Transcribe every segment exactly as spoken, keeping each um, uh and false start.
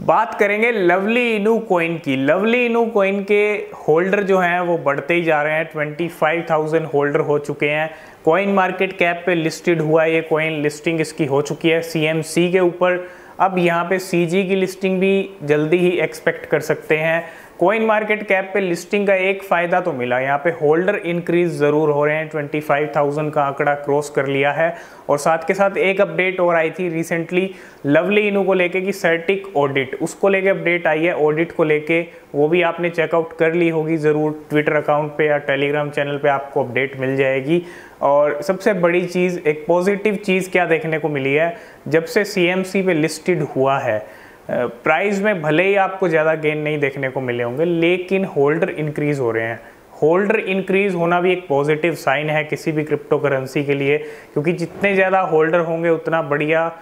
बात करेंगे लवली इनू कॉइन की। लवली इनू कॉइन के होल्डर जो हैं वो बढ़ते ही जा रहे हैं, पच्चीस हज़ार होल्डर हो चुके हैं। कॉइन मार्केट कैप पे लिस्टेड हुआ है ये कॉइन, लिस्टिंग इसकी हो चुकी है सीएमसी के ऊपर। अब यहाँ पे सीजी की लिस्टिंग भी जल्दी ही एक्सपेक्ट कर सकते हैं। कॉइन मार्केट कैप पे लिस्टिंग का एक फ़ायदा तो मिला, यहाँ पे होल्डर इंक्रीज ज़रूर हो रहे हैं, पच्चीस हज़ार का आंकड़ा क्रॉस कर लिया है। और साथ के साथ एक अपडेट और आई थी रिसेंटली लवली इनू को लेके कि सर्टिक ऑडिट, उसको लेके अपडेट आई है ऑडिट को लेके, वो भी आपने चेकआउट कर ली होगी ज़रूर। ट्विटर अकाउंट पे या टेलीग्राम चैनल पे आपको अपडेट मिल जाएगी। और सबसे बड़ी चीज़, एक पॉजिटिव चीज़ क्या देखने को मिली है, जब से सीएमसी पे लिस्टेड हुआ है, प्राइस में भले ही आपको ज़्यादा गेन नहीं देखने को मिले होंगे, लेकिन होल्डर इंक्रीज हो रहे हैं। होल्डर इंक्रीज होना भी एक पॉजिटिव साइन है किसी भी क्रिप्टो करेंसी के लिए, क्योंकि जितने ज़्यादा होल्डर होंगे उतना बढ़िया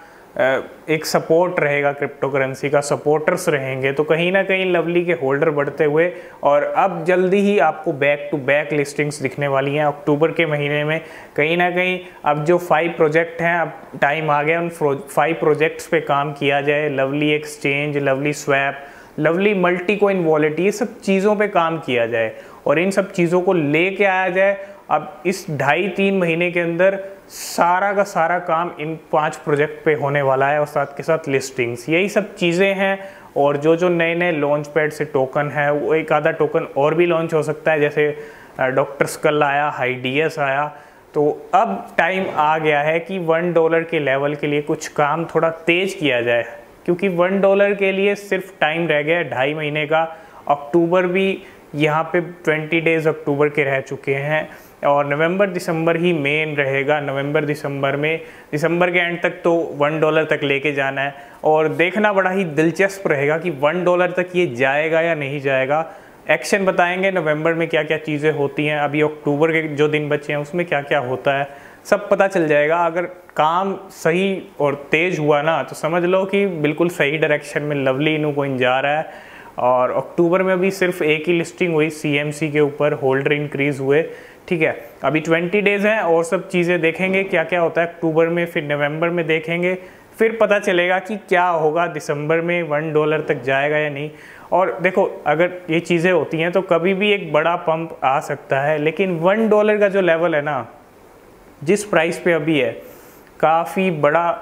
एक सपोर्ट रहेगा, क्रिप्टो करेंसी का सपोर्टर्स रहेंगे। तो कहीं ना कहीं लवली के होल्डर बढ़ते हुए, और अब जल्दी ही आपको बैक टू बैक लिस्टिंग्स दिखने वाली हैं अक्टूबर के महीने में। कहीं ना कहीं अब जो फाइव प्रोजेक्ट हैं, अब टाइम आ गया उन फाइव प्रोजेक्ट्स पे काम किया जाए। Lovely exchange, lovely swap, lovely multi coin wallet, ये सब चीज़ों पे काम किया जाए और इन सब चीज़ों को लेके आया जाए। अब इस ढाई तीन महीने के अंदर सारा का सारा काम इन पांच प्रोजेक्ट पे होने वाला है, और साथ के साथ लिस्टिंग्स, यही सब चीज़ें हैं। और जो जो नए नए लॉन्च पैड से टोकन है, वो एक आधा टोकन और भी लॉन्च हो सकता है, जैसे डॉक्टर स्कल आया, हाइडियस आया। तो अब टाइम आ गया है कि वन डॉलर के लेवल के लिए कुछ काम थोड़ा तेज़ किया जाए, क्योंकि वन डॉलर के लिए सिर्फ टाइम रह गया है ढाई महीने का। अक्टूबर भी यहाँ पे ट्वेंटी डेज अक्टूबर के रह चुके हैं, और नवंबर दिसंबर ही मेन रहेगा। नवंबर दिसंबर में, दिसंबर के एंड तक तो वन डॉलर तक लेके जाना है, और देखना बड़ा ही दिलचस्प रहेगा कि वन डॉलर तक ये जाएगा या नहीं जाएगा। एक्शन बताएंगे नवंबर में क्या क्या चीज़ें होती हैं, अभी अक्टूबर के जो दिन बचे हैं उसमें क्या क्या होता है, सब पता चल जाएगा। अगर काम सही और तेज़ हुआ ना, तो समझ लो कि बिल्कुल सही डायरेक्शन में लवली इनू कॉइन जा रहा है। और अक्टूबर में भी सिर्फ एक ही लिस्टिंग हुई सीएमसी के ऊपर, होल्डर इंक्रीज हुए, ठीक है। अभी ट्वेंटी डेज हैं और सब चीज़ें देखेंगे क्या क्या होता है अक्टूबर में, फिर नवंबर में देखेंगे, फिर पता चलेगा कि क्या होगा दिसंबर में, वन डॉलर तक जाएगा या नहीं। और देखो, अगर ये चीज़ें होती हैं तो कभी भी एक बड़ा पंप आ सकता है, लेकिन वन डॉलर का जो लेवल है ना, जिस प्राइस पे अभी है, काफ़ी बड़ा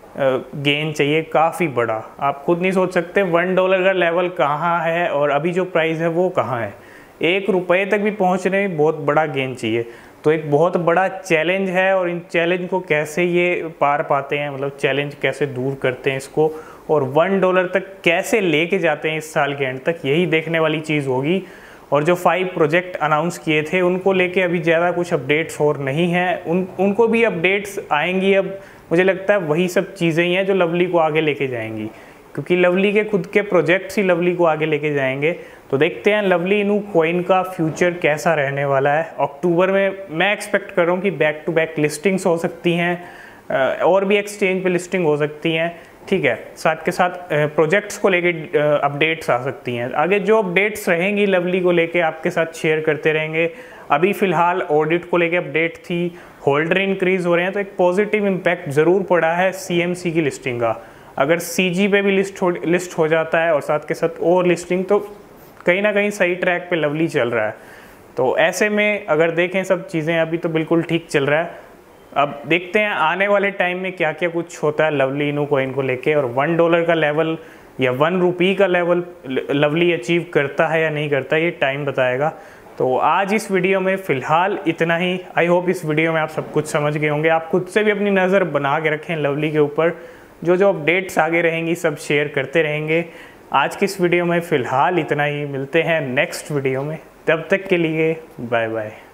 गेन चाहिए, काफ़ी बड़ा। आप खुद नहीं सोच सकते वन डॉलर का लेवल कहाँ है और अभी जो प्राइस है वो कहाँ है। एक रुपये तक भी पहुँचने में बहुत बड़ा गेन चाहिए। तो एक बहुत बड़ा चैलेंज है, और इन चैलेंज को कैसे ये पार पाते हैं, मतलब चैलेंज कैसे दूर करते हैं इसको, और वन डॉलर तक कैसे लेके जाते हैं इस साल के एंड तक, यही देखने वाली चीज़ होगी। और जो फाइव प्रोजेक्ट अनाउंस किए थे उनको लेके अभी ज़्यादा कुछ अपडेट्स और नहीं हैं, उन उनको भी अपडेट्स आएंगी। अब मुझे लगता है वही सब चीज़ें ही हैं जो लवली को आगे लेके जाएंगी, क्योंकि लवली के खुद के प्रोजेक्ट्स ही लवली को आगे लेके जाएंगे। तो देखते हैं लवली इनू कॉइन का फ्यूचर कैसा रहने वाला है। अक्टूबर में मैं एक्सपेक्ट कर रहा हूँ कि बैक टू बैक लिस्टिंग्स हो सकती हैं, और भी एक्सचेंज पे लिस्टिंग हो सकती हैं, ठीक है। साथ के साथ प्रोजेक्ट्स को लेके अपडेट्स आ सकती हैं। आगे जो अपडेट्स रहेंगी लवली को लेके आपके साथ शेयर करते रहेंगे। अभी फ़िलहाल ऑडिट को लेके अपडेट थी, होल्डर इंक्रीज़ हो रहे हैं, तो एक पॉजिटिव इम्पैक्ट ज़रूर पड़ा है सीएमसी की लिस्टिंग का। अगर सीजी पे भी लिस्ट हो लिस्ट हो जाता है और साथ के साथ और लिस्टिंग, तो कहीं ना कहीं सही ट्रैक पे लवली चल रहा है। तो ऐसे में अगर देखें सब चीज़ें, अभी तो बिल्कुल ठीक चल रहा है। अब देखते हैं आने वाले टाइम में क्या क्या कुछ होता है लवली इनू कॉइन को लेके, और वन डॉलर का लेवल या वन रुपी का लेवल लवली अचीव करता है या नहीं करता, ये टाइम बताएगा। तो आज इस वीडियो में फ़िलहाल इतना ही। आई होप इस वीडियो में आप सब कुछ समझ गए होंगे। आप खुद से भी अपनी नज़र बना के रखें लवली के ऊपर, जो जो अपडेट्स आगे रहेंगी सब शेयर करते रहेंगे। आज की इस वीडियो में फ़िलहाल इतना ही, मिलते हैं नेक्स्ट वीडियो में, तब तक के लिए बाय बाय।